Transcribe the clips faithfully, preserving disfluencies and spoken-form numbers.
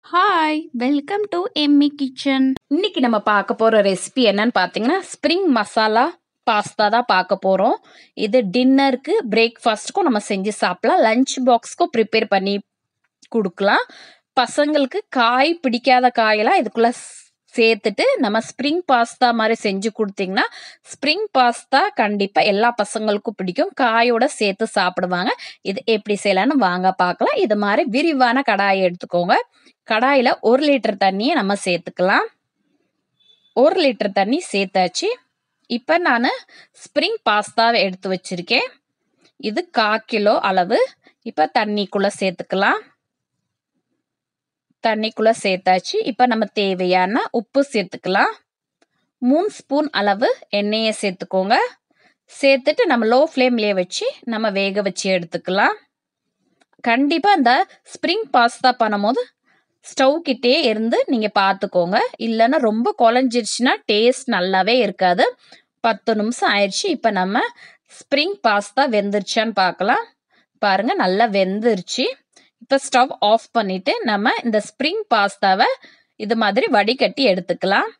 Hi welcome to Emmy kitchen. இன்னைக்கு நம்ம பார்க்க போகிற ரெசிபி என்னன்னு பார்த்தீங்கன்னா ஸ்ப்ரிங் மசாலா பாஸ்தா தான் பார்க்க போகிறோம். இது டின்னருக்கு பிரேக்ஃபாஸ்ட்டுக்கும் நம்ம செஞ்சு சாப்பிடலாம், லஞ்ச் பாக்ஸ்க்கும் ப்ரிப்பேர் பண்ணி கொடுக்கலாம். பசங்களுக்கு காய் பிடிக்காத காயெல்லாம் இதுக்குள்ளே சேர்த்துட்டு நம்ம ஸ்ப்ரிங் பாஸ்தா மாதிரி செஞ்சு கொடுத்தீங்கன்னா ஸ்ப்ரிங் பாஸ்தா கண்டிப்பாக எல்லா பசங்களுக்கும் பிடிக்கும், காயோட சேர்த்து சாப்பிடுவாங்க. இது எப்படி செய்யலான்னு வாங்க பார்க்கலாம். இது மாதிரி விரிவான கடாயை எடுத்துக்கோங்க. கடாயில் ஒரு லிட்டர் தண்ணியை நம்ம சேர்த்துக்கலாம். ஒரு லிட்டர் தண்ணி சேர்த்தாச்சு. இப்போ நான் ஸ்ப்ரிங் பாஸ்தாவை எடுத்து வச்சிருக்கேன். இது கால் கிலோ அளவு. இப்போ தண்ணிக்குள்ளே சேர்த்துக்கலாம். தண்ணிக்குள்ளே சேர்த்தாச்சு. இப்போ நம்ம தேவையான உப்பு சேர்த்துக்கலாம். மூணு ஸ்பூன் அளவு எண்ணெயை சேர்த்துக்கோங்க. சேர்த்துட்டு நம்ம லோ ஃப்ளேம்லேயே வச்சு நம்ம வேக வச்சு எடுத்துக்கலாம். கண்டிப்பாக இந்த ஸ்ப்ரிங் பாஸ்தா பண்ணும்போது ஸ்டவ் கிட்டே இருந்து நீங்கள் பார்த்துக்கோங்க, இல்லைன்னா ரொம்ப குழஞ்சிருச்சுன்னா டேஸ்ட் நல்லாவே இருக்காது. பத்து நிமிஷம் ஆயிடுச்சு. இப்போ நம்ம ஸ்ப்ரிங் பாஸ்தா வெந்துருச்சான்னு பார்க்கலாம். பாருங்கள், நல்லா வெந்துருச்சு. இப்போ ஸ்டவ் ஆஃப் பண்ணிவிட்டு நம்ம இந்த ஸ்ப்ரிங் பாஸ்தாவை இது மாதிரி வடிகட்டி எடுத்துக்கலாம்.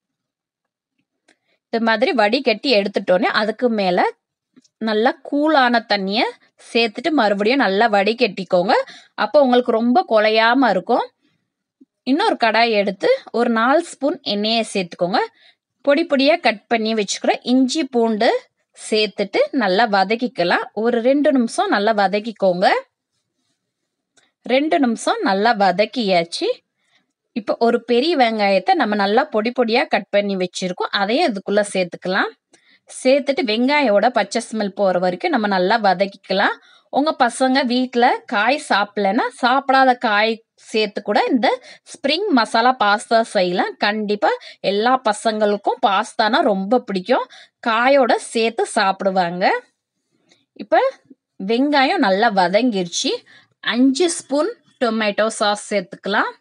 இது மாதிரி வடிகட்டி எடுத்துட்டோன்னே அதுக்கு மேலே நல்லா கூலான தண்ணியை சேர்த்துட்டு மறுபடியும் நல்லா வடிகட்டிக்கோங்க. அப்போ உங்களுக்கு ரொம்ப குலையாமல் இருக்கும். இன்னொரு கடாய் எடுத்து ஒரு நாலு ஸ்பூன் எண்ணெயை சேர்த்துக்கோங்க. பொடி பொடியாக கட் பண்ணி வச்சுக்கிற இஞ்சி பூண்டு சேர்த்துட்டு நல்லா வதக்கிக்கலாம். ஒரு ரெண்டு நிமிஷம் நல்லா வதக்கிக்கோங்க. ரெண்டு நிமிஷம் நல்லா வதக்கியாச்சு. இப்போ ஒரு பெரிய வெங்காயத்தை நம்ம நல்லா பொடி பொடியாக கட் பண்ணி வச்சுருக்கோம், அதையும் இதுக்குள்ளே சேர்த்துக்கலாம். சேர்த்துட்டு வெங்காயோட பச்சை ஸ்மெல் போகிற வரைக்கும் நம்ம நல்லா வதக்கிக்கலாம். உங்கள் பசங்க வீட்டில் காய் சாப்பிட்லன்னா சாப்பிடாத காய் சேர்த்து கூட இந்த ஸ்ப்ரிங் மசாலா பாஸ்தா செய்யலாம். கண்டிப்பாக எல்லா பசங்களுக்கும் பாஸ்தானா ரொம்ப பிடிக்கும், காயோட சேர்த்து சாப்பிடுவாங்க. இப்போ வெங்காயம் நல்லா வதங்கிருச்சு. அஞ்சு ஸ்பூன் டொமேட்டோ சாஸ் சேர்த்துக்கலாம்.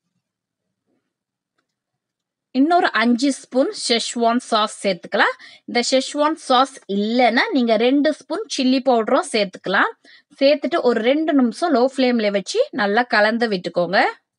இன்னொரு அஞ்சு ஸ்பூன் ஷெஷ்வான் சாஸ் சேர்த்துக்கலாம். இந்த ஷெஷ்வான் சாஸ் இல்லைன்னா நீங்கள் ரெண்டு ஸ்பூன் சில்லி பவுடரும் சேர்த்துக்கலாம். சேர்த்துட்டு ஒரு ரெண்டு நிமிஷம் லோ ஃப்ளேமில் வச்சு நல்லா கலந்து விட்டுக்கோங்க.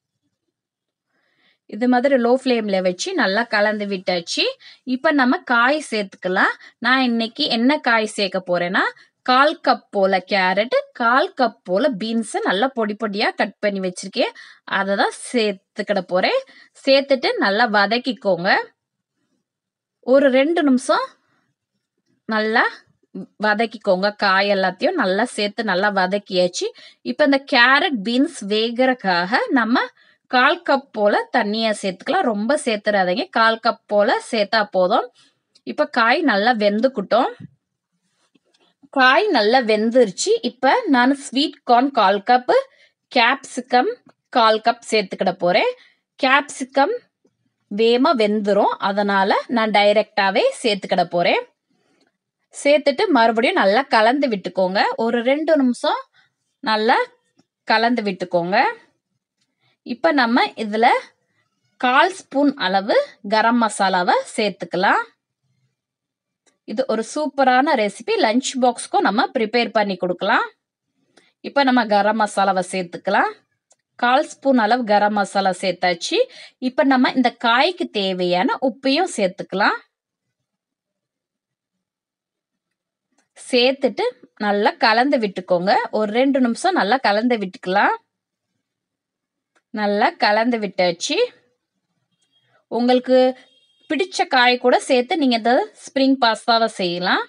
இது மாதிரி லோ ஃப்ளேமில் வச்சு நல்லா கலந்து விட்டாச்சு. இப்போ நம்ம காய் சேர்த்துக்கலாம். நான் இன்னைக்கு என்ன காய் சேர்க்க போகிறேன்னா கால் கப் போல் கேரட்டு, கால் கப் போல் பீன்ஸை நல்லா பொடி பொடியாக கட் பண்ணி வச்சுருக்கேன், அதை தான் சேர்த்துக்கிட போகிறேன். சேர்த்துட்டு நல்லா வதக்கிக்கோங்க. ஒரு ரெண்டு நிமிஷம் நல்லா வதக்கிக்கோங்க. காய் எல்லாத்தையும் நல்லா சேர்த்து நல்லா வதக்கியாச்சு. இப்போ இந்த கேரட் பீன்ஸ் வேகிறதுக்காக நம்ம கால் கப் போல் தண்ணியை சேர்த்துக்கலாம். ரொம்ப சேர்த்துறாதீங்க, கால் கப் போல் சேர்த்தா போதும். இப்போ காய் நல்லா வெந்துக்கிட்டோம். காய் நல்லா வெந்துருச்சு. இப்போ நான் ஸ்வீட் கார்ன் கால் கப்பு, கேப்சிகம் கால் கப் சேர்த்துக்கிட போகிறேன். கேப்சிகம் வேகமாக வெந்துடும், அதனால் நான் டைரெக்டாகவே சேர்த்துக்கிட போகிறேன். சேர்த்துட்டு மறுபடியும் நல்லா கலந்து விட்டுக்கோங்க. ஒரு ரெண்டு நிமிஷம் நல்லா கலந்து விட்டுக்கோங்க. இப்போ நம்ம இதில் கால் ஸ்பூன் அளவு கரம் மசாலாவை சேர்த்துக்கலாம். இது ஒரு சூப்பரான ரெசிபி, லஞ்ச் பாக்ஸ்க்கும் நம்ம ப்ரிப்பேர் பண்ணி கொடுக்கலாம். இப்போ நம்ம கரம் மசாலாவை சேர்த்துக்கலாம். கால் ஸ்பூன் அளவு கரம் மசாலா சேர்த்தாச்சு. இப்போ நம்ம இந்த காய்க்கு தேவையான உப்பையும் சேர்த்துக்கலாம். சேர்த்துட்டு நல்லா கலந்து விட்டுக்கோங்க. ஒரு ரெண்டு நிமிஷம் நல்லா கலந்து விட்டுக்கலாம். நல்லா கலந்து விட்டாச்சு. உங்களுக்கு பிடிச்ச காய் கூட சேர்த்து நீங்கள் இந்த ஸ்ப்ரிங் பாஸ்தாவை செய்யலாம்.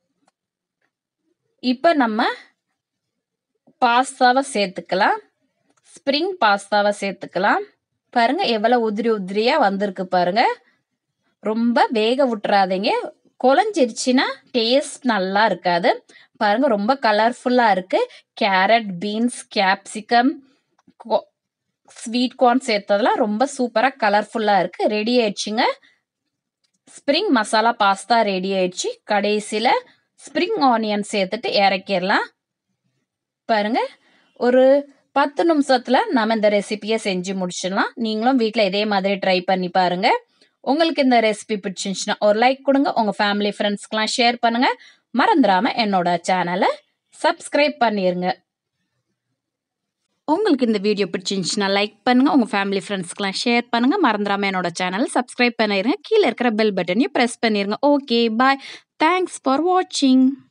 இப்போ நம்ம பாஸ்தாவை சேர்த்துக்கலாம். ஸ்ப்ரிங் பாஸ்தாவை சேர்த்துக்கலாம். பாருங்க எவ்வளோ உதிரி உதிரியாக வந்திருக்கு பாருங்க. ரொம்ப வேக விட்டுறாதீங்க, குழஞ்சிருச்சுன்னா டேஸ்ட் நல்லா இருக்காது. பாருங்க ரொம்ப கலர்ஃபுல்லாக இருக்கு. Carrot, beans, capsicum, sweet corn சேர்த்ததெல்லாம் ரொம்ப சூப்பராக கலர்ஃபுல்லாக இருக்கு. ரெடி ஆயிடுச்சுங்க. ஸ்ப்ரிங் மசாலா பாஸ்தா ரெடி ஆயிடுச்சு. கடைசியில் ஸ்ப்ரிங் ஆனியன் சேர்த்துட்டு இறக்கிடலாம். பாருங்க ஒரு பத்து நிமிஷத்தில் நம்ம இந்த ரெசிபியை செஞ்சு முடிச்சிடலாம். நீங்களும் வீட்டில் இதே மாதிரி ட்ரை பண்ணி பாருங்க. உங்களுக்கு இந்த ரெசிபி பிடிச்சிருந்துச்சுன்னா ஒரு லைக் கொடுங்க. உங்கள் ஃபேமிலி ஃப்ரெண்ட்ஸ்க்கெலாம் ஷேர் பண்ணுங்க. மறந்துடாமல் என்னோட சேனலை சப்ஸ்கிரைப் பண்ணிடுங்க. உங்களுக்கு இந்த வீடியோ பிடிச்சிருந்துச்சுன்னா லைக் பண்ணுங்க, உங்க ஃபேமிலி ஃப்ரெண்ட்ஸ்க்குலாம் ஷேர் பண்ணுங்க. மறந்துடாம என்னோட சேனல் சப்ஸ்கிரைப் பண்ணிருங்க. கீழ இருக்கிற பெல் பட்டனையும் பிரஸ் பண்ணிருங்க. Okay, bye. தேங்க்ஸ் ஃபார் வாட்சிங்.